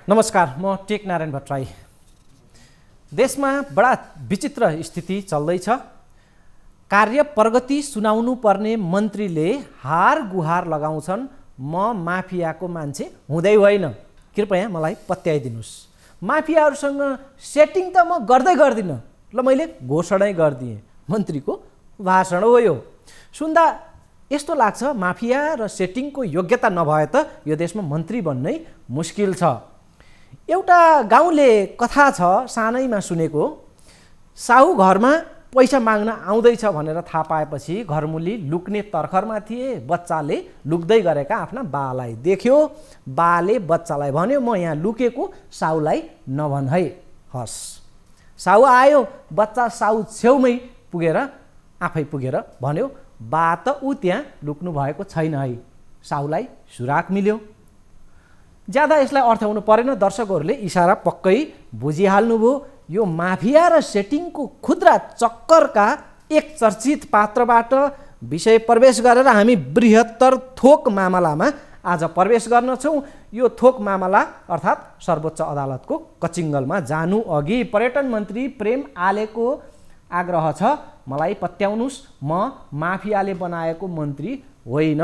नमस्कार, म टेक नारायण भट्टराई। देशमा बडा विचित्र स्थिति चल्दैछ। कार्य प्रगति सुनाउनु पर्ने मन्त्रीले हार गुहार लगाउँछन्, म माफियाको मान्छे हुँदै होइन, कृपया मलाई पत्याइदिनुस्। माफियाहरूसँग सेटिङ त म गर्दै गर्दिनँ, ल मैले घोषणै गरिदिएँ। मन्त्रीको भाषण हो यो। सुन्दा यस्तो लाग्छ माफिया र सेटिङको योग्यता नभए त यो देशमा मन्त्री बन्नै मुस्किल छ। एउटा गाउँले कथा छ, सानैमा सुनेको। साहु घरमा पैसा माग्न आउँदैछ भनेर थाहा पाएपछि घरमुली लुक्ने तर्खरमा थिए। बच्चाले लुक्दै गरेका आफ्ना बालाई देख्यो। बाले बच्चालाई भन्यो, म यहाँ लुकेको, साहुलाई नभन है। हस्, साहु आयो। बच्चा साहु छेउमै पुगेर आफै पुगेर भन्यो, बा त ऊ त्यहाँ लुक्नु भएको छैन है। साहुलाई सुराक मिल्यो। ज्यादा यसलाई अर्थ्याउनु परेन, दर्शकहरूले इसारा पक्कै बुझिहाल्नुभयो। यो माफिया र सेटिङको खुद्रा चक्करका एक चर्चित पात्रबाट विषय प्रवेश गरेर हामी बृहत्तर थोक मामलामा आज प्रवेश गर्नछौँ। यो थोक मामला अर्थात् सर्वोच्च अदालतको कचिङ्गलमा जानु अघि पर्यटन मन्त्री प्रेम आलेको आग्रह छ, मलाई पत्याउनुस्, म माफियाले बनाएको मन्त्री होइन।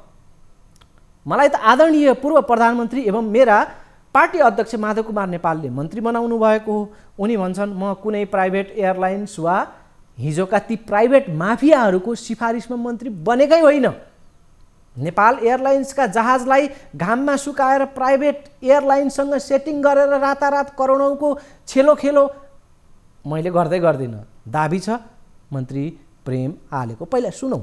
मलाई त आदरणीय पूर्व प्रधानमन्त्री एवं मेरा पार्टी अध्यक्ष माधव कुमार नेपालले मन्त्री बनाउनु भएको हो। उनी भन्छन्, म कुनै प्राइभेट एयरलाइन्स वा हिजोका ती प्राइभेट माफियाहरूको सिफारिसमा मन्त्री बनेकै होइन। नेपाल एयरलाइन्सका जहाजलाई घाममा सुकाएर प्राइभेट एयरलाइन्ससँग सेटिङ गरेर रातारात करोडौँको छेलो मैले गर्दै गर्दिनँ, दाबी छ मन्त्री प्रेम आलेको। पहिला सुनौ।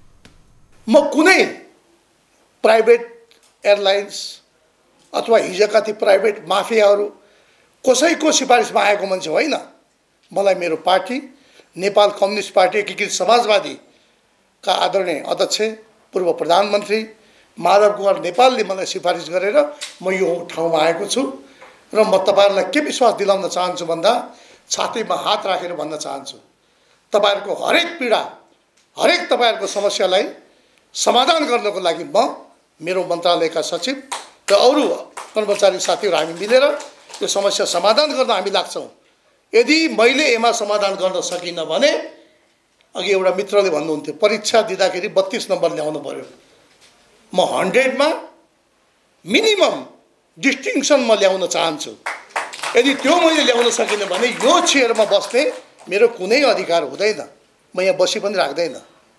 म कुनै प्राइभेट एयरलाइन्स अथवा हिजोका ती प्राइभेट माफियाहरू कसैको सिफारिसमा आएको मान्छे होइन। मलाई मेरो पार्टी नेपाल कम्युनिस्ट पार्टी एकीकृत समाजवादीका आदरणीय अध्यक्ष पूर्व प्रधानमन्त्री माधव कुमार नेपालले मलाई सिफारिस गरेर म यो ठाउँमा आएको छु। र म तपाईँहरूलाई के विश्वास दिलाउन चाहन्छु भन्दा छातीमा हात राखेर भन्न चाहन्छु, तपाईँहरूको हरेक पीडा, हरेक तपाईँहरूको समस्यालाई समाधान गर्नको लागि म, मेरो मन्त्रालयका सचिव र अरू कर्मचारी साथीहरू हामी मिलेर यो समस्या समाधान गर्न हामी लाग्छौँ। यदि मैले यसमा समाधान गर्न सकिनँ भने, अघि एउटा मित्रले भन्नुहुन्थ्यो परीक्षा दिँदाखेरि 32 नम्बर ल्याउनु पर्यो, म 100मा मिनिमम डिस्टिङसन म ल्याउन चाहन्छु। यदि त्यो मैले ल्याउन सकिनँ भने यो चेयरमा बस्ने मेरो कुनै अधिकार हुँदैन, म यहाँ बसी पनि राख्दैन।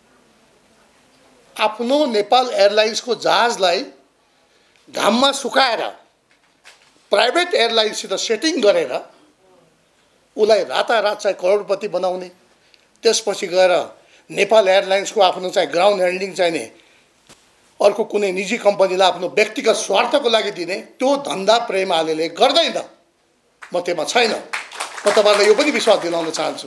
आफ्नो नेपाल एयरलाइन्सको जहाजलाई घाममा सुकाएर प्राइभेट एयरलाइन्ससित सेटिङ गरेर उसलाई रातारात चाहिँ करोडपति बनाउने, त्यसपछि गएर नेपाल एयरलाइन्सको आफ्नो चाहिँ ग्राउन्ड ह्यान्डलिङ चाहिने अर्को कुनै निजी कम्पनीलाई आफ्नो व्यक्तिगत स्वार्थको लागि दिने, त्यो धन्दा प्रेम आलेले गर्दैन। म त्यसमा छैन। म तपाईँहरूलाई यो पनि विश्वास दिलाउन चाहन्छु।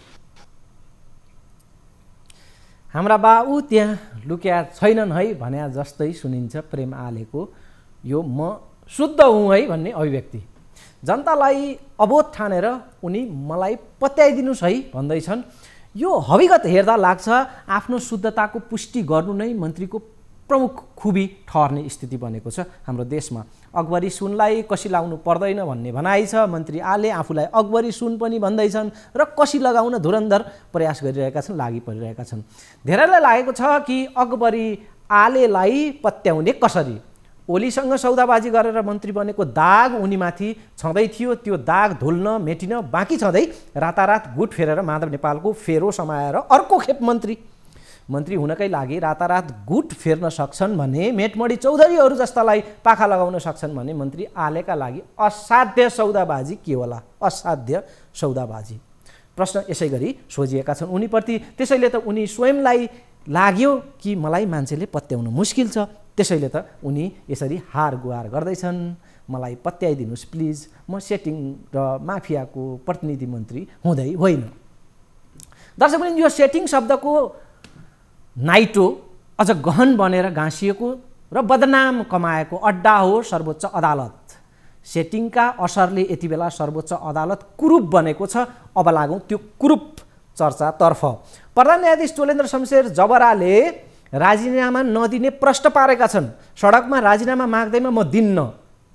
हाम्रा बाउ त्यहाँ लुक्या छैनन् है भने जस्तै सुनिन्छ प्रेम आलेको यो म शुद्ध हुँ है भन्ने अभिव्यक्ति। जनतालाई अबोध ठानेर उनी मलाई पत्याइदिनुहोस् है भन्दैछन्। यो हविगत हेर्दा लाग्छ आफ्नो शुद्धताको पुष्टि गर्नु नै मन्त्रीको प्रमुख खुबी ठहर्ने स्थिति बनेको छ हाम्रो देशमा। अकबरी सुनलाई कसी लाउनु पर्दैन भन्ने भनाइ छ। मन्त्री आले आफूलाई अकबरी सुन पनि भन्दैछन् र कसी लगाउन धुरन्धर प्रयास गरिरहेका छन्, लागि परिरहेका छन्। धेरैलाई लागेको छ कि अकबरी आलेलाई पत्याउने कसरी। ओलीसँग सौदाबाजी गरेर मन्त्री बनेको दाग उनीमाथि छँदै थियो, त्यो दाग धुल्न मेटिन बाँकी छँदै रातारात गुट फेरेर माधव नेपालको फेरो समाएर अर्को खेप मन्त्री हुनकै लागि रातारात गुट फेर्न सक्छन् भने मेटमणी चौधरीहरू जस्तालाई पाखा लगाउन सक्छन् भने मन्त्री आलेका लागि असाध्य सौदाबाजी के होला? असाध्य सौदाबाजी। प्रश्न यसै गरी सोझिएका छन् उनीप्रति। त्यसैले त उनी स्वयंलाई लाग्यो कि मलाई मान्छेले पत्याउनु मुस्किल छ, त्यसैले त उनी यसरी हार गुहार गर्दैछन्, मलाई पत्याइदिनुहोस् प्लिज, म सेटिङ र माफियाको प्रतिनिधि मन्त्री हुँदै होइन। दर्शकवृन्द, यो सेटिङ शब्दको नाइटो अझ गहन बनेर गाँसिएको र बदनाम कमाएको अड्डा हो सर्वोच्च अदालत। सेटिङका असरले यति बेला सर्वोच्च अदालत कुरूप बनेको छ। अब लागौँ त्यो कुरूप चर्चातर्फ। प्रधान न्यायाधीश चोलेन्द्र शमशेर जबराले राजीनामा नदिने प्रश्न पारेका छन्। सडकमा राजीनामा माग्दैमा म दिन्न,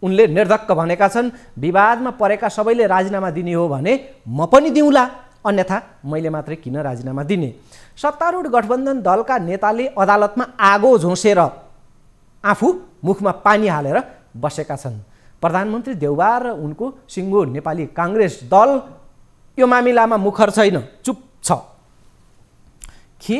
उनले निर्धक्क भनेका छन्, विवादमा परेका सबैले राजीनामा दिने हो भने म पनि दिउँला, अन्यथा मैले मात्रै किन राजीनामा दिने। सत्तारूढ गठबन्धन दलका नेताले अदालतमा आगो झोसेर आफू मुखमा पानी हालेर बसेका छन्। प्रधानमन्त्री देउबा र उनको सिङ्गो नेपाली काङ्ग्रेस दल यो मामिलामा मुखर छैन, चुप छ। के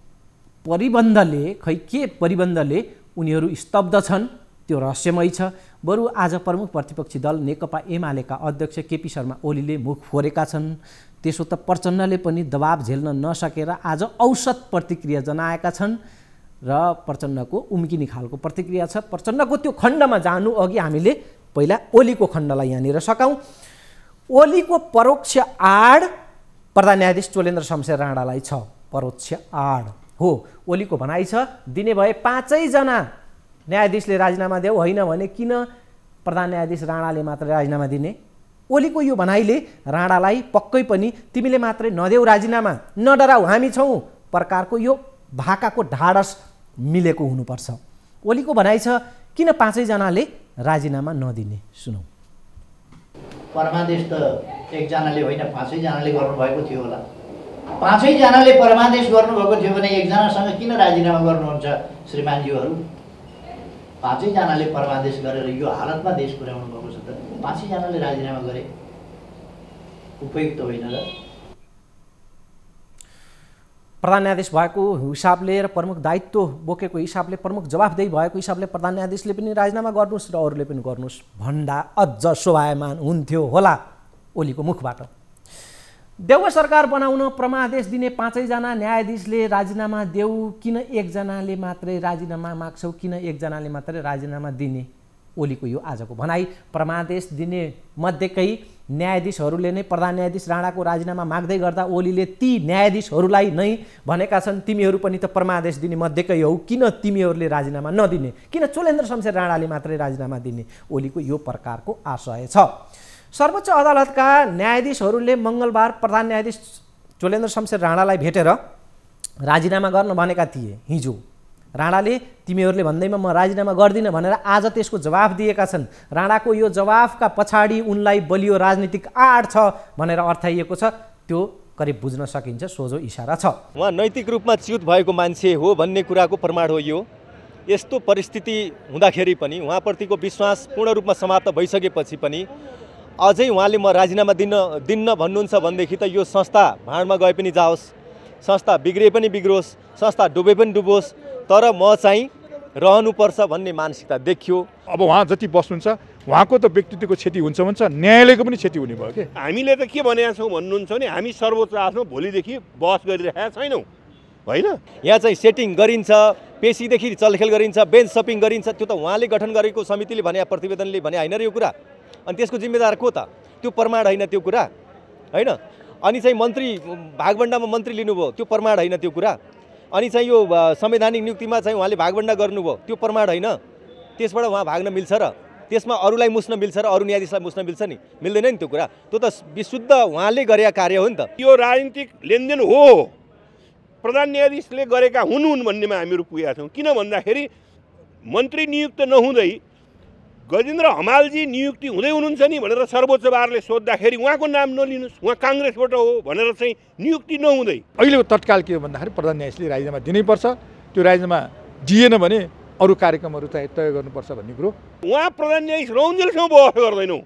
परिबन्धले उनीहरू स्तब्ध छन् त्यो रहस्यमय छ। बरु आज प्रमुख प्रतिपक्षी दल नेकपा एमालेका अध्यक्ष केपी शर्मा ओलीले मुख फोरेका छन्। त्यसो त प्रचण्डले पनि दबाब झेल्न नसकेर आज औसत प्रतिक्रिया जनाएका छन् र प्रचण्डको उम्किने खालको प्रतिक्रिया छ। प्रचण्डको त्यो खण्डमा जानु अघि हामीले पहिला ओलीको खण्डलाई यहाँनिर सकाउँ। ओलीको परोक्ष आड प्रधान न्यायाधीश चोलेन्द्र शमशेर राणालाई छ। परोक्ष आड हो, ओलीको भनाइ छ दिने भए 5 जना न्यायाधीशले राजीनामा देऊ, होइन भने किन प्रधान न्यायाधीश राणाले मात्र राजीनामा दिने। ओलीको यो भनाइले राणालाई पक्कै पनि तिमीले मात्रै नदेऊ राजीनामा, नडराऊ हामी छौँ प्रकारको यो भाकाको ढाडस मिलेको हुनुपर्छ। ओलीको भनाइ छ किन 5 जनाले राजीनामा नदिने, सुनौ। परमादेश त 1 जनाले होइन 5 जनाले गर्नुभएको थियो होला। 5 जनाले परमादेश गर्नुभएको थियो भने 1 जनासँग किन राजीनामा गर्नुहुन्छ श्रीमानजीहरू? 5 जनाले परमादेश गरेर यो हालतमा देश पुर्याउनु भएको छ त 5 जनाले राजीनामा गरे उपयुक्त होइन र? प्रधान न्यायाधीश भएको हिसाबले र प्रमुख दायित्व बोकेको हिसाबले, प्रमुख जवाफदेही भएको हिसाबले प्रधान न्यायाधीशले पनि राजीनामा गर्नुहोस् र अरूले पनि गर्नुहोस् भन्दा अझ शोभायमान हुन्थ्यो होला ओलीको मुखबाट। देउवा सरकार बनाउन परमादेश दिने 5 जना न्यायाधीशले राजीनामा देऊ, किन 1 जनाले मात्रै राजीनामा माग्छौ, किन 1 जनाले मात्रै राजीनामा दिने? ओलीको यो आजको भनाइ। परमादेश दिने मध्येकै न्यायाधीशहरूले नै प्रधान न्यायाधीश राणाको राजीनामा माग्दै गर्दा ओलीले ती न्यायाधीशहरूलाई नै भनेका छन् तिमीहरू पनि त परमादेश दिने मध्येकै हौ, किन तिमीहरूले राजीनामा नदिने, किन चोलेन्द्र शमशेर राणाले मात्रै राजीनामा दिने? ओलीको यो प्रकारको आशय छ। सर्वोच्च अदालतका न्यायाधीशहरूले मङ्गलबार प्रधान न्यायाधीश चोलेन्द्र शमशेर राणालाई भेटेर राजीनामा गर्न भनेका थिए। हिजो राणाले तिमीहरूले भन्दैमा म राजीनामा गर्दिनँ भनेर आज त्यसको जवाफ दिएका छन्। राणाको यो जवाफका पछाडि उनलाई बलियो राजनीतिक आड छ भनेर अर्थाइएको छ। त्यो करिब बुझ्न सकिन्छ, सोझो इसारा छ। उहाँ नैतिक रूपमा च्युत भएको मान्छे हो भन्ने कुराको प्रमाण हो यो। यस्तो परिस्थिति हुँदाखेरि पनि उहाँप्रतिको विश्वास पूर्ण रूपमा समाप्त भइसकेपछि पनि अझै उहाँले म राजीनामा दिन्न भन्नुहुन्छ भनेदेखि त यो संस्था भाँडमा गए पनि जाओस्, संस्था बिग्रे पनि बिग्रोस्, संस्था डुबे पनि डुबोस्, तर म चाहिँ रहनुपर्छ भन्ने मानसिकता देखियो। अब उहाँ जति बस्नुहुन्छ उहाँको त व्यक्तित्वको क्षति हुन्छ भन्छ, न्यायालयको पनि क्षति हुने भयो कि। हामीले त के भनेका छौँ भन्नुहुन्छ भने हामी सर्वोच्च आफ्नो भोलिदेखि बहस गरिरहेका छैनौँ, होइन? यहाँ चाहिँ सेटिङ गरिन्छ, पेशीदेखि चलखेल गरिन्छ, बेन्च सपिङ गरिन्छ, त्यो त उहाँले गठन गरेको समितिले भने, प्रतिवेदनले भने होइन र यो कुरा। अनि त्यसको जिम्मेदार को त? त्यो प्रमाण होइन त्यो कुरा, होइन? अनि चाहिँ मन्त्री भागभण्डामा मन्त्री लिनुभयो, त्यो प्रमाण होइन त्यो कुरा। अनि चाहिँ यो संवैधानिक नियुक्तिमा चाहिँ उहाँले भागभण्डा गर्नुभयो, त्यो प्रमाण होइन। त्यसबाट उहाँ भाग्न मिल्छ र त्यसमा अरूलाई मुस्न मिल्छ र अरू न्यायाधीशलाई मुस्न मिल्छ नि? मिल्दैन नि त्यो कुरा। त्यो त विशुद्ध उहाँले गरेका कार्य हो नि त। यो राजनीतिक लेनदेन हो, प्रधान न्यायाधीशले गरेका हुन् भन्नेमा हामीहरू पुगेका छौँ। किन भन्दाखेरि मन्त्री नियुक्त नहुँदै गजेन्द्र हमालजी नियुक्ति हुँदै हुनुहुन्छ नि भनेर सर्वोच्च अदालतले सोद्धाखेरि उहाँको नाम नलिनुहोस्, उहाँ काङ्ग्रेसबाट हो भनेर चाहिँ नियुक्ति नहुँदै अहिलेको तत्काल के हो भन्दाखेरि प्रधान न्यायाधीशले राजीनामा दिनैपर्छ। त्यो राजीनामा दिएन भने अरू कार्यक्रमहरू तय गर्नुपर्छ भन्ने कुरो उहाँ प्रधान न्यायाधीश रहन्जेलसम्म बहस गर्दैनौँ।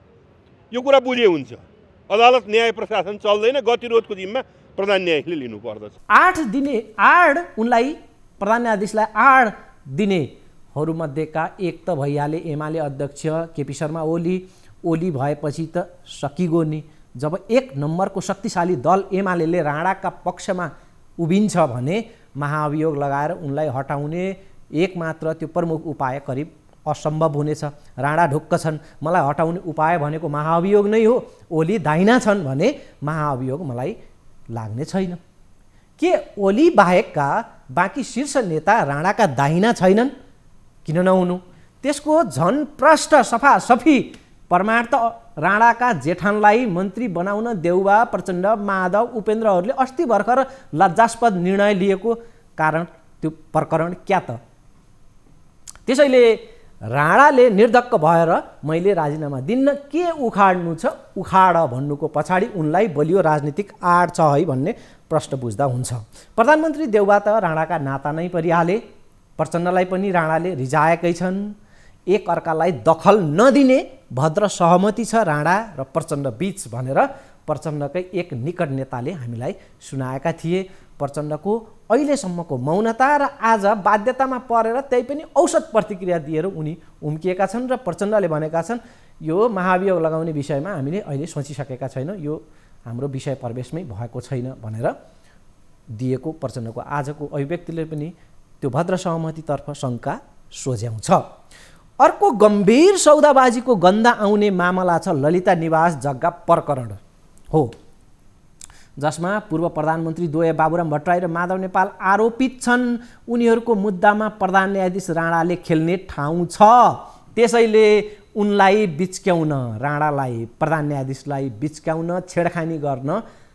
यो कुरा बुझे हुन्छ। अदालत न्याय प्रशासन चल्दैन, गतिरोधको जिम्मा प्रधान न्यायाधीशले लिनुपर्दछ। 8 दिने आड उनलाई प्रधान न्यायाधीशलाई आड दिने हरूमध्येका एक त भइहाले एमाले अध्यक्ष केपी शर्मा ओली। ओली भएपछि त सकिगो नि। जब 1 नम्बरको शक्तिशाली दल एमाले राणाका पक्षमा उभिन्छ भने महाअभियोग लगाएर उनलाई हटाउने एकमात्र त्यो प्रमुख उपाय करिब असम्भव हुनेछ। राणा ढुक्क छन्, मलाई हटाउने उपाय भनेको महाअभियोग नै हो। ओली दाहिना छन् भने महाअभियोग मलाई लाग्ने छैन। के ओली बाहेकका बाँकी शीर्ष नेता राणाका दाहिना छैनन्? किन नहुनु? त्यसको झन् प्रष्ट सफासफी प्रमाण त राणाका जेठानलाई मन्त्री बनाउन देउबा, प्रचण्ड, माधव, उपेन्द्रहरूले अस्ति भर्खर लज्जास्पद निर्णय लिएको कारण त्यो प्रकरण क्या त? त्यसैले राणाले निर्धक्क भएर मैले राजीनामा दिन्न, के उखाड्नु छ उखाड भन्नुको पछाडि उनलाई बलियो राजनीतिक आड छ है भन्ने प्रश्न बुझ्दा हुन्छ। प्रधानमन्त्री देउबा त राणाका नाता नै परिहाले, प्रचण्डलाई पनि राणाले रिजाएकै छन्। एक अर्कालाई दखल नदिने भद्र सहमति छ राणा र प्रचण्ड बीच भनेर प्रचण्डकै एक निकट नेताले हामीलाई सुनाएका थिए। प्रचण्डको अहिलेसम्मको मौनता र आज बाध्यतामा परेर त्यही पनि औसत प्रतिक्रिया दिएर उनी उम्किएका छन् र प्रचण्डले भनेका छन् यो महाभियोग लगाउने विषयमा हामीले अहिले सोचिसकेका छैनौँ, यो हाम्रो विषय प्रवेशमै भएको छैन भनेर दिएको प्रचण्डको आजको अभिव्यक्तिले पनि त्यो भद्र सहमतितर्फ शङ्का सोझ्याउँछ। अर्को गम्भीर सौदाबाजीको गन्ध आउने मामला छ ललिता निवास जग्गा प्रकरण हो, जसमा पूर्व प्रधानमन्त्री द्वय बाबुराम भट्टराई र माधव नेपाल आरोपित छन्। उनीहरूको मुद्दामा प्रधान न्यायाधीश राणाले खेल्ने ठाउँ छ, त्यसैले उनलाई बिच्क्याउन, राणालाई प्रधान न्यायाधीशलाई बिच्क्याउन छेडखानी गर्न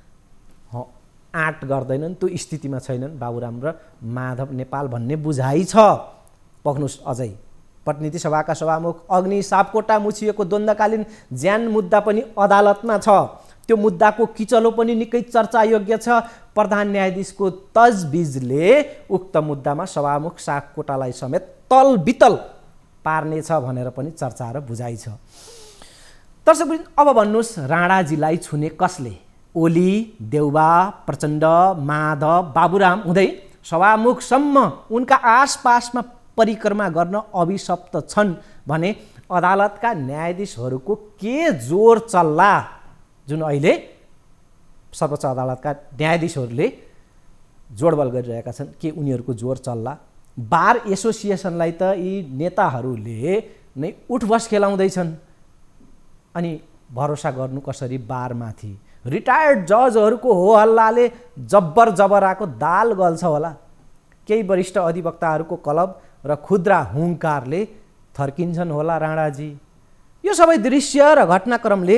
आँट गर्दैनन्, त्यो स्थितिमा छैनन् बाबुराम र माधव नेपाल भन्ने बुझाइ छ। पक्नुस् अझै प्रतिनिधि सभाका सभामुख अग्नि सापकोटा मुछिएको द्वन्द्वकालीन ज्यान मुद्दा पनि अदालतमा छ। त्यो मुद्दाको किचलो पनि निकै चर्चायोग्य छ। प्रधान न्यायाधीशको तजबिजले उक्त मुद्दामा सभामुख सापकोटालाई समेत तलबितल पार्नेछ भनेर पनि चर्चा र बुझाइ छ। दर्शकवृन्द, अब भन्नुहोस् राणाजीलाई छुने कसले? ओली, देउबा, प्रचण्ड, माधव, बाबुराम हुँदै सभामुखसम्म उनका आसपासमा परिक्रमा गर्न अभिशप्त छन् भने अदालतका न्यायाधीशहरूको के जोर चल्ला? जुन अहिले सर्वोच्च अदालतका न्यायाधीशहरूले जोडबल गरिरहेका छन्, के उनीहरूको जोर चल्ला? बार एसोसिएसनलाई त यी नेताहरूले नै उठबस खेलाउँदैछन्, अनि भरोसा गर्नु कसरी बारमाथि? रिटायर्ड जजहरूको हो हल्लाले जब्बर जबराको दाल गल्छ होला। केही वरिष्ठ अधिवक्ताहरूको क्लब र खुद्रा हुङ्कारले थर्किन्छन् होला राणाजी। यो सबै दृश्य र घटनाक्रमले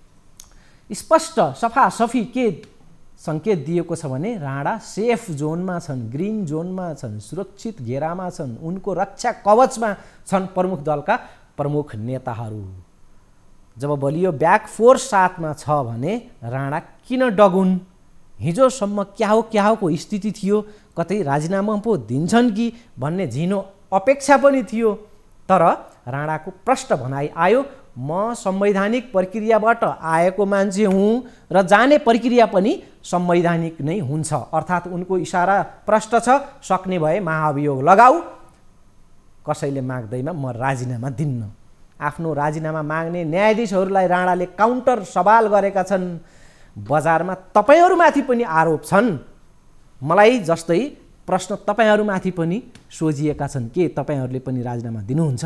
स्पष्ट सफासफी के सङ्केत दिएको छ भने राणा सेफ जोनमा छन्, ग्रिन जोनमा छन्, सुरक्षित घेरामा छन्, उनको रक्षा कवचमा छन् प्रमुख दलका प्रमुख नेताहरू। जब बलियो ब्याक फोर्स साथमा छ भने राणा किन डगुन्? हिजोसम्म क्याहोको स्थिति थियो, कतै राजीनामा पो दिन्छन् कि भन्ने झिनो अपेक्षा पनि थियो। तर राणाको प्रष्ट भनाइ आयो, म संवैधानिक प्रक्रियाबाट आएको मान्छे हुँ र जाने प्रक्रिया पनि संवैधानिक नै हुन्छ। अर्थात् उनको इसारा प्रष्ट छ, सक्ने भए महाभियोग लगाऊ, कसैले माग्दैमा म राजीनामा दिन्न। आफ्नो राजीनामा माग्ने न्यायाधीशहरूलाई राणाले काउन्टर सवाल गरेका छन्। बजारमा तपाईँहरूमाथि पनि आरोप छन्, मलाई जस्तै प्रश्न तपाईँहरूमाथि पनि सोझिएका छन्, के तपाईँहरूले पनि राजीनामा दिनुहुन्छ?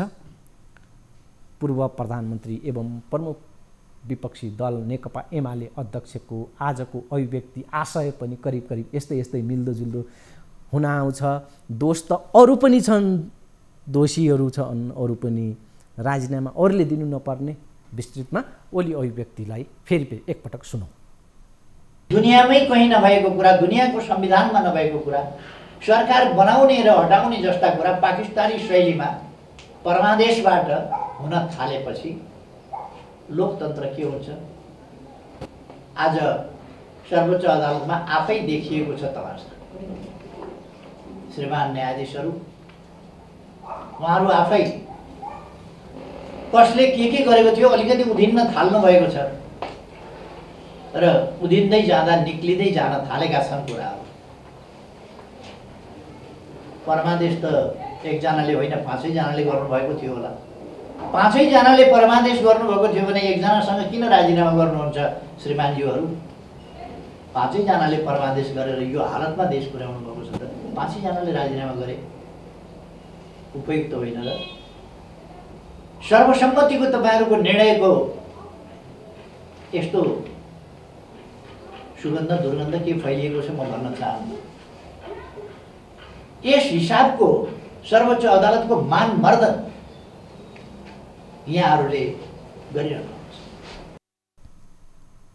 पूर्व प्रधानमन्त्री एवं प्रमुख विपक्षी दल नेकपा एमाले अध्यक्षको आजको अभिव्यक्ति आशय पनि करिब करिब यस्तै मिल्दोजुल्दो हुन आउँछ। दोष त अरू पनि छन्, दोषीहरू छन् अरू पनि, राजीनामा अरूले दिनु नपर्ने विस्तृतमा ओली अभिव्यक्तिलाई फेरि एकपटक सुनौँ। दुनियाँमै कहीँ नभएको कुरा, दुनियाँको संविधानमा नभएको कुरा, सरकार बनाउने र हटाउने जस्ता कुरा पाकिस्तानी शैलीमा परमादेशबाट हुन थालेपछि लोकतन्त्र के हुन्छ? आज सर्वोच्च अदालतमा आफै देखिएको छ तमासा। श्रीमान न्यायाधीशहरू उहाँहरू आफै कसले के गरेको थियो अलिकति उधिन्न थाल्नु भएको छ र उधिँदै जाँदा निक्लिँदै जान थालेका छन् कुराहरू। परमादेश त एकजनाले होइन 5 जनाले गर्नुभएको थियो होला। 5 जनाले परमादेश गर्नुभएको थियो भने एकजनासँग किन राजीनामा गर्नुहुन्छ श्रीमानजीहरू? 5 जनाले परमादेश गरेर यो हालतमा देश पुर्याउनु भएको छ त 5 जनाले राजीनामा गरे उपयुक्त होइन र? सर्वसम्मतिको तपाईँहरूको निर्णयको यस्तो सुगन्ध दुर्गन्ध के फैलिएको छ म भन्न चाहन्छु। यस हिसाबको सर्वोच्च अदालतको मान मर्दन यहाँहरूले गरिरहनुहुन्छ।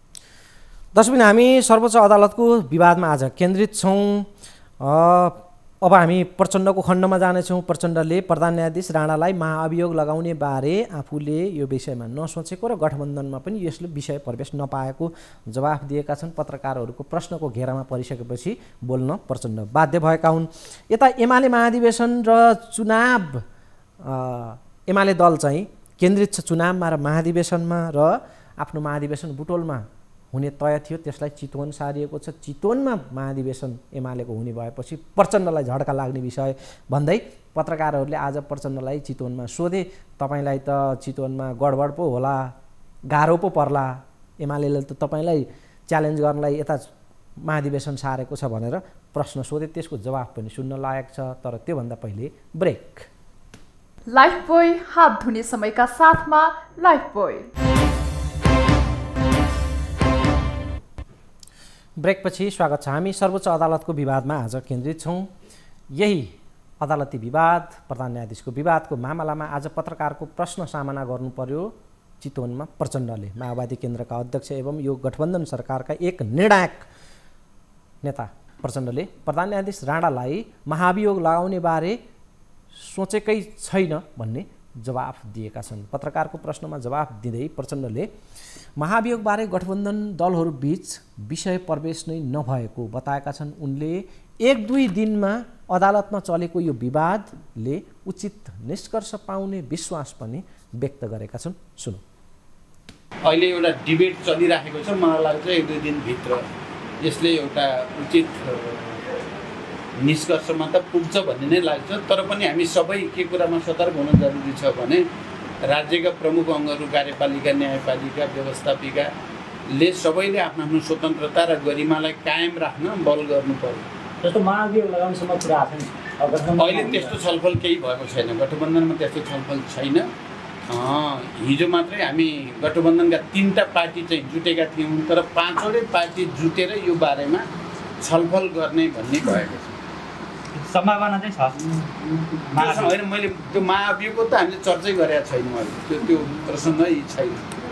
दर्शकबिन, हामी सर्वोच्च अदालतको विवादमा आज केन्द्रित छौँ। अब हामी प्रचण्डको खण्डमा जानेछौँ। प्रचण्डले प्रधान न्यायाधीश राणालाई महाअभियोग लगाउने बारे आफूले यो विषयमा नसोचेको र गठबन्धनमा पनि यसले विषय प्रवेश नपाएको जवाफ दिएका छन्। पत्रकारहरूको प्रश्नको घेरामा परिसकेपछि बोल्न प्रचण्ड बाध्य भएका हुन्। यता एमाले महाधिवेशन र चुनाव, एमाले दल चाहिँ केन्द्रित छ चुनावमा र महाधिवेशनमा र आफ्नो महाधिवेशन बुटोलमा हुने तय थियो, त्यसलाई चितवन सारिएको छ। चितवनमा महाधिवेशन एमालेको हुने भएपछि प्रचण्डलाई झड्का लाग्ने विषय भन्दै पत्रकारहरूले आज प्रचण्डलाई चितवनमा सोधे, तपाईँलाई त चितवनमा गडबड पो होला, गाह्रो पो पर्ला, एमालेले त तपाईँलाई च्यालेन्ज गर्नलाई यता महाधिवेशन सारेको छ भनेर प्रश्न सोधे। त्यसको जवाफ पनि सुन्न लायक छ। तर त्योभन्दा पहिले ब्रेक। लाइफबोय हात धुने समयका साथमा लाइफबोय। ब्रेकपछि स्वागत छ। हामी सर्वोच्च अदालतको विवादमा आज केन्द्रित छौँ। यही अदालती विवाद, प्रधान न्यायाधीशको विवादको मामलामा आज पत्रकारको प्रश्न सामना गर्नु पर्यो चितवनमा प्रचण्डले। माओवादी केन्द्रका अध्यक्ष एवं यो गठबन्धन सरकारका एक निर्णायक नेता प्रचण्डले प्रधान न्यायाधीश राणालाई महाभियोग लगाउने बारे सोचेकै छैन भन्ने जवाफ दिएका छन्। पत्रकारको प्रश्नमा जवाफ दिँदै प्रचण्डले महाभियोगबारे गठबन्धन दलहरूबीच विषय प्रवेश नै नभएको बताएका छन्। उनले 1-2 दिनमा अदालतमा चलेको यो विवादले उचित निष्कर्ष पाउने विश्वास पनि व्यक्त गरेका छन्। सुनौ। अहिले एउटा डिबेट चलिरहेको छ। मलाई लाग्छ 1-2 दिनभित्र यसले एउटा उचित निष्कर्षमा त पुग्छ भन्ने नै लाग्छ। तर पनि हामी सबै के कुरामा सतर्क हुन जरुरी छ भने राज्यका प्रमुख अङ्गहरू, कार्यपालिका, न्यायपालिका, व्यवस्थापिकाले सबैले आफ्नो आफ्नो स्वतन्त्रता र गरिमालाई कायम राख्न बल गर्नु पर्यो। जस्तो महाभियोग लगाउनेसम्म कुरा आएको छैन। अहिले त्यस्तो छलफल केही भएको छैन। गठबन्धनमा त्यस्तो छलफल छैन। हिजो मात्रै हामी गठबन्धनका 3टा पार्टी चाहिँ जुटेका थियौँ, तर 5वटै पार्टी जुटेर यो बारेमा छलफल गर्ने भन्ने भएको छ। सम्भावना चाहिँ छ होइन। मैले त्यो महाभियोगको त हामीले चर्चै गरेका छैनौँ। त्यो प्रसङ्गै छैन।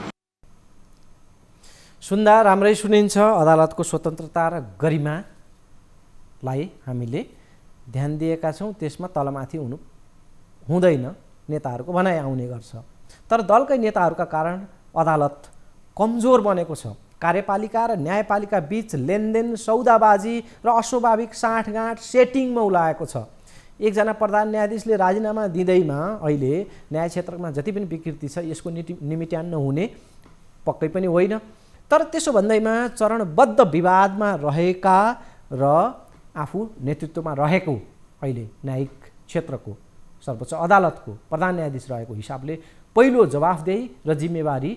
सुन्दा राम्रै सुनिन्छ। अदालतको स्वतन्त्रता र गरिमालाई हामीले ध्यान दिएका छौँ, त्यसमा तलमाथि हुँदैन नेताहरूको भनाइ आउने गर्छ। तर दलकै नेताहरूका कारण अदालत कमजोर बनेको छ। कार्यपालिका र न्यायपालिका बीच लेनदेन, सौदाबाजी र अस्वाभाविक साँठगाँठ सेटिङमा उलाएको छ। एकजना प्रधान न्यायाधीशले राजीनामा दिँदैमा अहिले न्याय क्षेत्रमा जति पनि विकृति छ यसको निमिट्यान्न हुने पक्कै पनि होइन। तर त्यसो भन्दैमा चरणबद्ध विवादमा रहेका र आफू नेतृत्वमा रहेको अहिले न्यायिक क्षेत्रको सर्वोच्च अदालतको प्रधान न्यायाधीश रहेको हिसाबले पहिलो जवाफदेही र जिम्मेवारी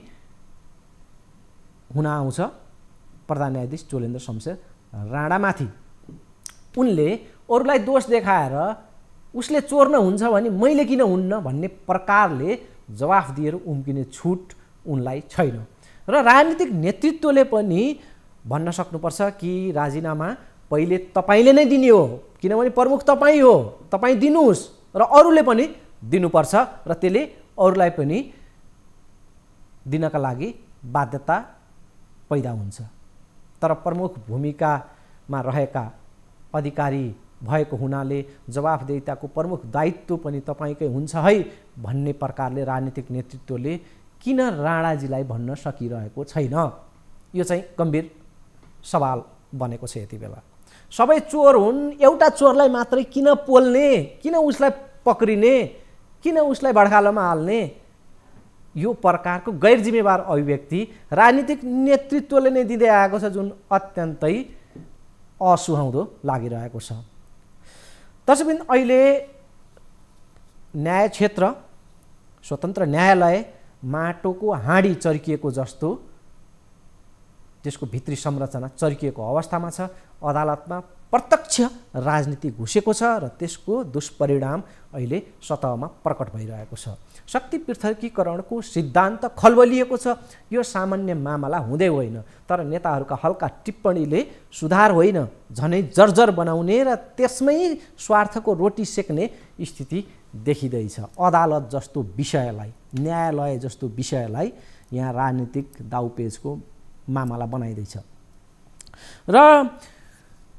हुन आउँछ प्रधान न्यायाधीश चोलेन्द्र शमशेर राणामाथि। उनले अरूलाई दोष देखाएर उसले चोर न हुन्छ भने मैले किन हुन्न भन्ने प्रकारले जवाफ दिएर उम्किने छुट उनलाई छैन। र राजनीतिक नेतृत्वले पनि भन्न सक्नुपर्छ कि राजीनामा पहिले तपाईँले नै दिने हो, किनभने प्रमुख तपाईँ हो, तपाईँ दिनुहोस् र अरूले पनि दिनुपर्छ र त्यसले अरूलाई पनि दिनका लागि बाध्यता पैदा हुन्छ। तर प्रमुख भूमिकामा रहेका अधिकारी भएको हुनाले जवाफदेहिताको प्रमुख दायित्व पनि तपाईँकै हुन्छ है भन्ने प्रकारले राजनीतिक नेतृत्वले किन राणाजीलाई भन्न सकिरहेको छैन? यो चाहिँ गम्भीर सवाल बनेको छ यति बेला। सबै चोर हुन्, एउटा चोरलाई मात्रै किन पोल्ने, किन उसलाई पक्रिने, किन उसलाई बडखालोमा हाल्ने? यो प्रकारको गैर जिम्मेवार अभिव्यक्ति राजनीतिक नेतृत्वले नै दिँदै आएको छ, जुन अत्यन्तै असुहाउँदो लागिरहेको छ। त्यसैबिन अहिले न्याय क्षेत्र, स्वतन्त्र न्यायालय माटोको हाँडी चर्किएको जस्तो त्यसको भित्री संरचना चर्किएको अवस्थामा छ। अदालतमा प्रत्यक्ष राजनीति घुसेको छ र त्यसको दुष्परिणाम अहिले सतहमा प्रकट भइरहेको छ। शक्ति पृथकीकरणको सिद्धान्त खलबलिएको छ। यो सामान्य मामला हुँदै होइन, तर नेताहरूका हल्का टिप्पणीले सुधार होइन, झनै जर्जर बनाउने र त्यसमै स्वार्थको रोटी सेक्ने स्थिति देखिँदैछ। अदालत जस्तो विषयलाई, न्यायालय जस्तो विषयलाई यहाँ राजनीतिक दाउपेचको मामला बनाइँदैछ। र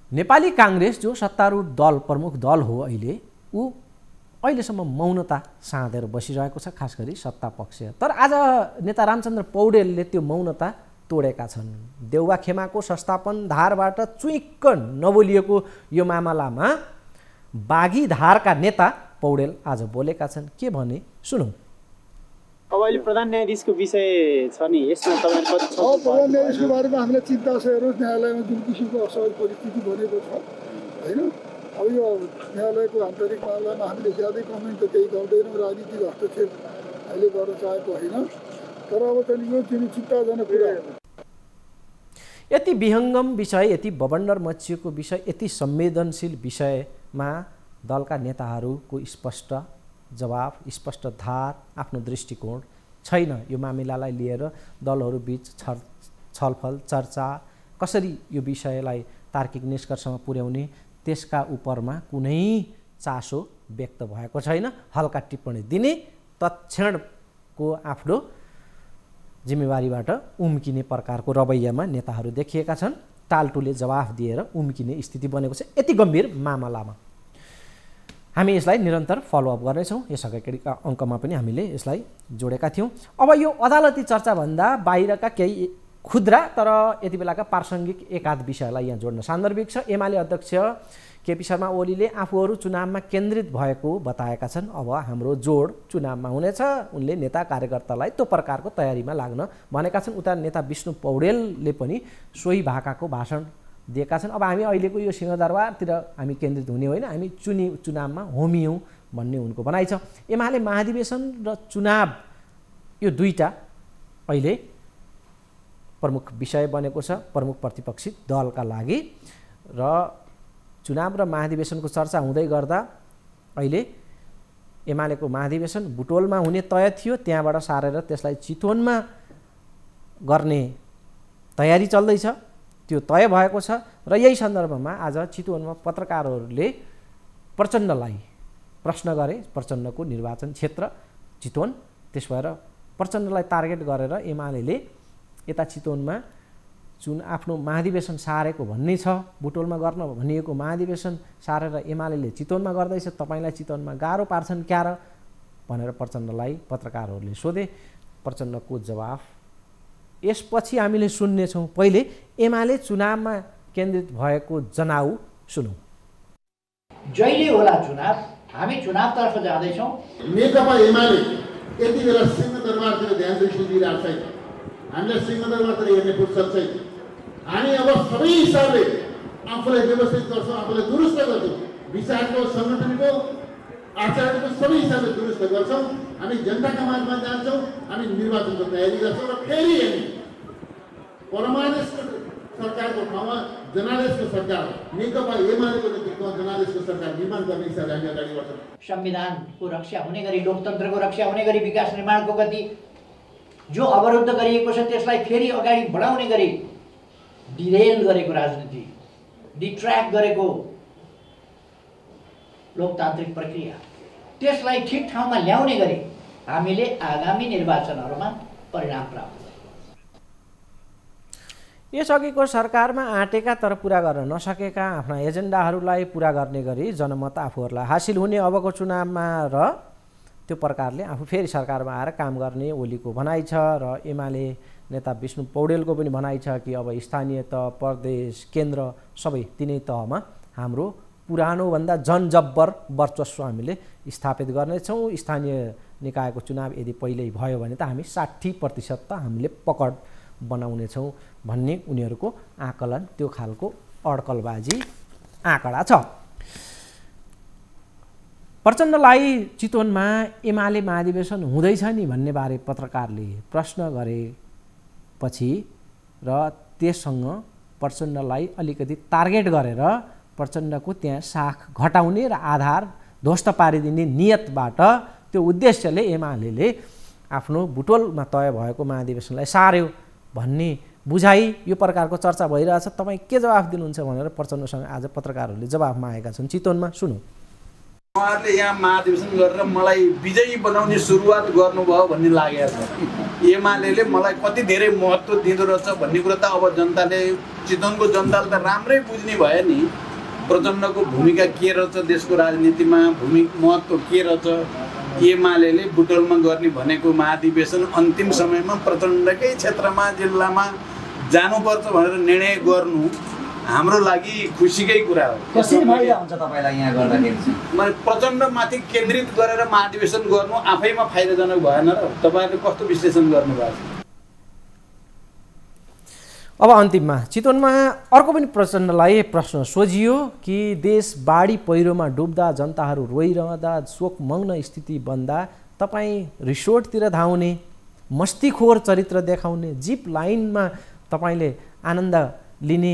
नेपाली काङ्ग्रेस जो सत्तारूढ दल प्रमुख दल हो अहिले, ऊ अहिलेसम्म मौनता साँधेर बसिरहेको छ, खास गरी सत्ता पक्ष। तर आज नेता रामचन्द्र पौडेलले त्यो मौनता तोडेका छन्। देउवा खेमाको संस्थापन धारबाट चुइक्क नबोलिएको यो मामलामा बागी धारका नेता पौडेल आज बोलेका छन्। के भने सुनौँ। अब अहिले प्रधान न्यायाधीशको विषय छ नि, यसमा तपाईहरु कति छ? प्रधान न्यायाधीशको बारेमा हामीलाई चिन्ता छ। हेर्नुहोस्, न्यायालयमा जुन किसिमको असहज परिस्थिति बनेको छ होइन, अब यो न्यायालयको आन्तरिक मामलामा हामीले ज्यादै कमेन्ट त केही गर्दैनौँ, राजनीतिक हस्तक्षेप अहिले गर्न चाहेको होइन। तर अब चाहिँ यो चिन्ताजनक कुरा हो। यति विहङ्गम विषय, यति बबन्डर मचिएको विषय, यति संवेदनशील विषयमा दलका नेताहरूको स्पष्ट जवाफ, स्पष्ट धार, आफ्नो दृष्टिकोण छैन। यो मामिलालाई लिएर दलहरू बीच छलफल चर्चा, कसरी यो विषयलाई तार्किक निष्कर्षमा पुर्याउने, त्यसका उपरमा कुनै चासो व्यक्त भएको छैन। हल्का टिप्पणी दिने, तत्क्षणको आफ्नो जिम्मेवारीबाट उम्किने प्रकारको रवैयामा नेताहरू देखिएका छन्। टालटुले जवाफ दिएर उम्किने स्थिति बनेको छ यति गम्भीर मामलामा। हामी यसलाई निरन्तर फलोअप गर्नेछौँ। यसअगाडिका अङ्कमा पनि हामीले यसलाई जोडेका थियौँ। अब यो अदालती चर्चाभन्दा बाहिरका केही खुद्रा तर यति बेलाका प्रासङ्गिक एकाध विषयलाई यहाँ जोड्न सान्दर्भिक छ। एमाले अध्यक्ष केपी शर्मा ओलीले आफूहरू चुनावमा केन्द्रित भएको बताएका छन्। अब हाम्रो जोड चुनावमा हुनेछ। उनले नेता कार्यकर्तालाई त्यो प्रकारको तयारीमा लाग्न भनेका छन्। उता नेता विष्णु पौडेलले पनि सोही भाकाको भाषण दिएका छन्। अब हामी अहिलेको यो सिंहदरबारतिर हामी केन्द्रित हुने होइन, हामी चुनावमा होमियौँ भन्ने उनको भनाइ छ। एमाले महाधिवेशन र चुनाव यो दुईटा अहिले प्रमुख विषय बनेको छ प्रमुख प्रतिपक्षी दलका लागि। र चुनाव र महाधिवेशनको चर्चा हुँदै गर्दा अहिले एमालेको महाधिवेशन बुटोलमा हुने तय थियो, त्यहाँबाट सारेर त्यसलाई चितवनमा गर्ने तयारी चल्दैछ, त्यो तय भएको छ। र यही सन्दर्भमा आज चितवनमा पत्रकारहरूले प्रचण्डलाई प्रश्न गरे। प्रचण्डको निर्वाचन क्षेत्र चितवन, त्यस भएर प्रचण्डलाई टार्गेट गरेर एमालेले यता चितवनमा आफ्नो महाधिवेशन सारेको भन्ने छ। बुटोलमा गर्न भनिएको महाधिवेशन सारेर एमालेले चितवनमा गर्दैछ, तपाईँलाई चितवनमा गाह्रो पार्छन् क्या र भनेर प्रचण्डलाई पत्रकारहरूले सोधे। प्रचण्डको जवाफ यसपछि हामीले सुन्नेछौँ। पहिले एमाले चुनावमा केन्द्रित भएको जनाउ सुनौँ। जहिले होला चुनाव, हामी चुनावतर्फ जाँदैछौँ। नेकपा एमाले यति बेला सिंहदरबारतिर ध्यान दृष्टि दिइरहेको छैन। हामीलाई सिंहदरबारतिर हेर्ने फुर्सद छैन। हामी अब सबै हिसाबले आफूलाई व्यवस्थित गर्छौँ, आफूलाई दुरुस्त गर्छौँ, विचारको सङ्गठनको आचारको सबै हिसाबले दुरुस्त गर्छौँ। हामी जनताका माझमा जान्छौँ, हामी निर्वाचनको तयारी गर्छौँ र फेरि हामी परमादेशको सरकारको ठाउँमा जनादेशको सरकार, नेकपा एमालेको नेतृत्वमा जनादेशको सरकार निर्माण गर्ने हिसाबले हामी अगाडि बढ्छौँ। संविधानको रक्षा हुने गरी, लोकतन्त्रको रक्षा हुने गरी, विकास निर्माणको गति जो अवरुद्ध गरिएको छ त्यसलाई फेरि अगाडि बढाउने गरी डिरेल गरेको राजनीति, डिट्र्याक गरेको लोकतान्त्रिक प्रक्रिया, त्यसलाई ठिक ठाउँमा ल्याउने गरी हामीले आगामी निर्वाचनहरूमा परिणाम प्राप्त गर्छौँ। यसअघिको सरकारमा आँटेका तर पुरा गर्न नसकेका आफ्ना एजेन्डाहरूलाई पुरा गर्ने गरी जनमत आफूहरूलाई हासिल हुने अबको चुनावमा र त्यो प्रकारले आफू फेरि सरकारमा आएर काम गर्ने ओलीको भनाइ छ। र एमाले नेता विष्णु पौडेलको पनि भनाइ छ कि अब स्थानीय तह, प्रदेश, केन्द्र सबै तिनै तहमा हाम्रो पुरानोभन्दा जनजब्बर वर्चस्व हामीले स्थापित गर्नेछौँ। स्थानीय निकायको चुनाव यदि पहिल्यै भयो भने त हामी 60% त हामीले पकड बनाउनेछौँ भन्ने उनीहरूको आकलन, त्यो खालको अड्कलबाजी आँकडा छ। प्रचण्डलाई चितवनमा एमाले महाधिवेशन हुँदैछ नि भन्ने बारे पत्रकारले प्रश्न गरेपछि र त्यससँग प्रचण्डलाई अलिकति टार्गेट गरेर प्रचण्डको त्यहाँ साख घटाउने र आधार ध्वस्त पारिदिने नियतबाट, त्यो उद्देश्यले एमालेले आफ्नो बुटोलमा तय भएको महाधिवेशनलाई सार्यो भन्ने बुझाइ, यो प्रकारको चर्चा भइरहेछ। तपाईँ के जवाफ दिनुहुन्छ भनेर प्रचण्डसँग आज पत्रकारहरूले जवाफ मागेका छन्। चितवनमा सुनौँ। उहाँहरूले यहाँ महाधिवेशन गरेर मलाई विजयी बनाउने सुरुवात गर्नुभयो भन्ने लागेको छ। एमाले मलाई कति धेरै महत्त्व दिँदो रहेछ भन्ने कुरा त अब जनताले चितवनको जनताले त राम्रै बुझ्ने भयो नि। प्रचण्डको भूमिका के रहेछ देशको राजनीतिमा, महत्त्व के रहेछ, एमाले बुटोलमा गर्ने भनेको महाधिवेशन अन्तिम समयमा प्रचण्डकै क्षेत्रमा जिल्लामा जानुपर्छ भनेर निर्णय गर्नु हाम्रो लागि खुसीकै कुरा हो। कसरी फाइदा हुन्छ तपाईलाई यहाँ गर्दाखेरि चाहिँ? मैले प्रचण्डमाथि केन्द्रित गरेर महाधिवेशन गर्नु आफैमा फाइदाजनक भएन र? तपाईँहरूले कस्तो विश्लेषण गर्नुभएको छ? अब अन्तिममा चितवनमा अर्को पनि प्रचण्डलाई प्रश्न सोझियो कि देश बाढी पहिरोमा डुब्दा जनताहरू रोइरहँदा शोकमग्न स्थिति बन्दा तपाईँ रिसोर्टतिर धाउने, मस्तीखोर चरित्र देखाउने, जिप लाइनमा तपाईँले आनन्द लिने,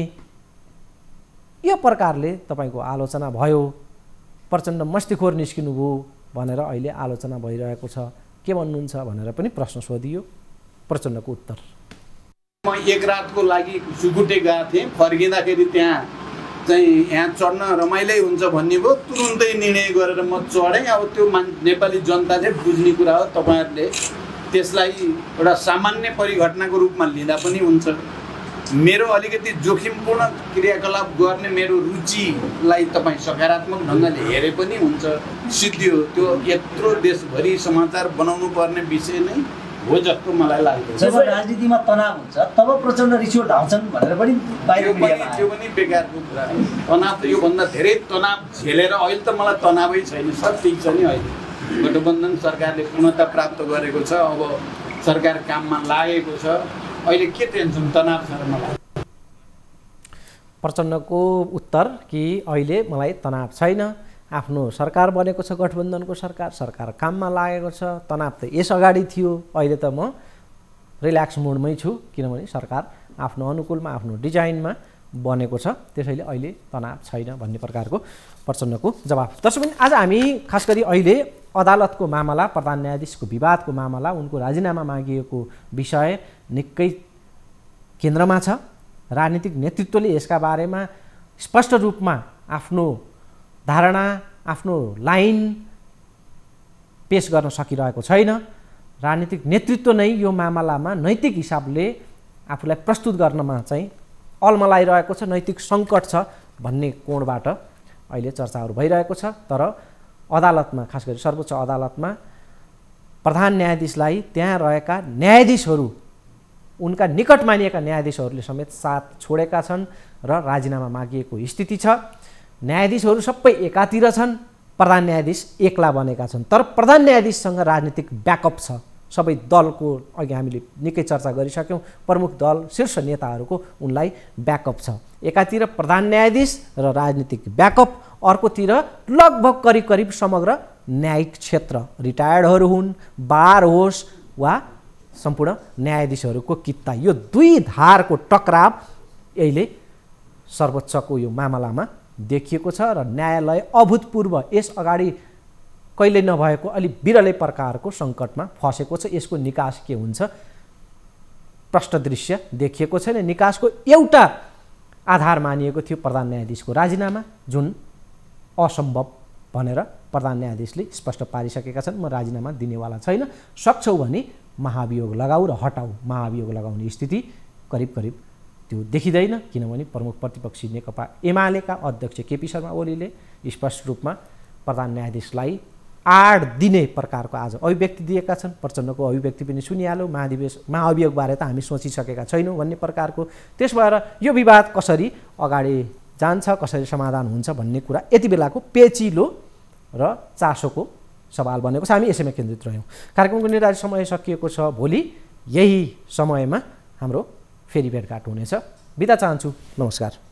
यो प्रकारले तपाईँको आलोचना भयो। प्रचण्ड मस्तीखोर निस्किनुभयो भनेर अहिले आलोचना भइरहेको छ, के भन्नुहुन्छ भनेर पनि प्रश्न सोधियो। प्रचण्डको उत्तर, म एक रातको लागि सुकुटे गएको थिएँ, फर्किँदाखेरि त्यहाँ चाहिँ यहाँ चढ्न रमाइलै हुन्छ भन्ने भयो, तुरुन्तै निर्णय गरेर म चढेँ। अब त्यो नेपाली जनताले बुझ्ने कुरा हो, तपाईँहरूले त्यसलाई एउटा सामान्य परिघटनाको रूपमा लिँदा पनि हुन्छ। मेरो अलिकति जोखिमपूर्ण क्रियाकलाप गर्ने मेरो रुचिलाई तपाईँ सकारात्मक ढङ्गले हेरे पनि हुन्छ, सिद्धियो। त्यो यत्रो देशभरि समाचार बनाउनु पर्ने विषय नै हो जस्तो मलाई लाग्छ। जब राजनीतिमा तनाव हुन्छ तब प्रचण्ड रिसोर्ट धाउँछन् भनेर पनि त्यो पनि बेकारको कुरा हो। तनाव त योभन्दा धेरै तनाव झेलेर अहिले त मलाई तनावै छैन, सब ठिक छ नि। अहिले गठबन्धन सरकारले पूर्णता प्राप्त गरेको छ, अब सरकार काममा लागेको छ, अहिले के टेन्सन तनाव छ र मलाई? प्रचण्डको उत्तर कि अहिले मलाई तनाव छैन, आफ्नो सरकार बनेको छ, गठबन्धनको सरकार काममा लागेको छ, तनाव त यस अगाडि थियो, अहिले त म रिल्याक्स मोडमै छु, किनभने सरकार आफ्नो अनुकूलमा आफ्नो डिजाइनमा बनेको छ, त्यसैले अहिले तनाव छैन भन्ने प्रकारको प्रचण्डको जवाफ। दर्शकबिन, आज हामी खास गरी अहिले अदालतको मामला, प्रधान न्यायाधीशको विवादको मामला, उनको राजीनामा मागिएको विषय निकै केन्द्रमा छ। राजनीतिक नेतृत्वले यसका बारेमा स्पष्ट रूपमा आफ्नो धारणा, आफ्नो लाइन पेश गर्न सकिरहेको छैन। राजनीतिक नेतृत्व नै यो मामलामा नैतिक हिसाबले आफूलाई प्रस्तुत गर्नमा चाहिँ अल्मलाइरहेको छ, नैतिक सङ्कट छ भन्ने कोणबाट अहिले चर्चाहरू भइरहेको छ। तर अदालतमा, खास गरी सर्वोच्च अदालतमा प्रधान न्यायाधीशलाई त्यहाँ रहेका न्यायाधीशहरू, उनका निकट मानिएका न्यायाधीशहरूले समेत साथ छोडेका छन् र राजीनामा मागिएको स्थिति छ। न्यायाधीशहरू सबै एकातिर छन्, प्रधान न्यायाधीश एक्ला बनेका छन्। तर प्रधान न्यायाधीशसँग राजनीतिक ब्याकअप छ। सबै दलको, अघि हामीले निकै चर्चा गरिसक्यौँ, प्रमुख दल शीर्ष नेताहरूको उनलाई ब्याकअप छ। एकातिर प्रधान न्यायाधीश र राजनीतिक ब्याकअप, अर्कोतिर लगभग करिब समग्र न्यायिक क्षेत्र, रिटायर्डहरू हुन्, बार होस् वा सम्पूर्ण न्यायाधीशहरूको कित्ता, यो दुई धारको टकराव अहिले सर्वोच्चको यो मामलामा देखिएको छ र न्यायालय अभूतपूर्व, यस अगाडि कहिले नभएको अलि बिरलै प्रकारको सङ्कटमा फसेको छ। यसको निकास के हुन्छ? प्रष्ट दृश्य देखिएको छैन। निकासको एउटा आधार मानिएको थियो प्रधान न्यायाधीशको राजीनामा, जुन असम्भव भनेर प्रधान न्यायाधीशले स्पष्ट पारिसकेका छन्। म राजीनामा दिनेवाला छैन, सक्छौ भने महाभियोग लगाऊ र हटाऊ। महाभियोग लगाउने स्थिति करिब त्यो देखिँदैन, किनभने प्रमुख प्रतिपक्षी नेकपा एमालेका अध्यक्ष केपी शर्मा ओलीले स्पष्ट रूपमा प्रधान न्यायाधीशलाई आड दिने प्रकारको आज अभिव्यक्ति दिएका छन्। प्रचण्डको अभिव्यक्ति पनि सुनिहाल्यो, महाअभियोगबारे त हामी सोचिसकेका छैनौँ भन्ने प्रकारको। त्यस भएर यो विवाद कसरी अगाडि जान्छ, कसरी समाधान हुन्छ भन्ने कुरा यति बेलाको पेचिलो र चासोको सवाल बनेको छ। हामी यसैमा केन्द्रित रह्यौँ। कार्यक्रमको निर्धारित समय सकिएको छ। भोलि यही समयमा हाम्रो फेरि भेटघाट हुनेछ। बिदा चाहन्छु। नमस्कार।